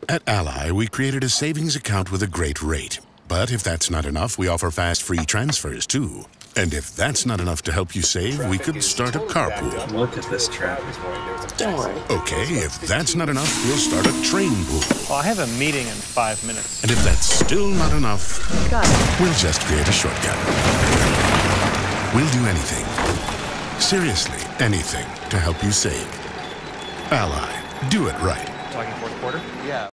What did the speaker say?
At Ally, we created a savings account with a great rate. But if that's not enough, we offer fast free transfers too. And if that's not enough to help you save, we could start a carpool. Look at this traffic. Don't worry. Okay, if that's not enough, we'll start a train pool. Well, I have a meeting in 5 minutes. And if that's still not enough, Got it. we'll just create a shortcut. We'll do anything, seriously anything, to help you save. Ally, do it right. Like in fourth quarter? Yeah.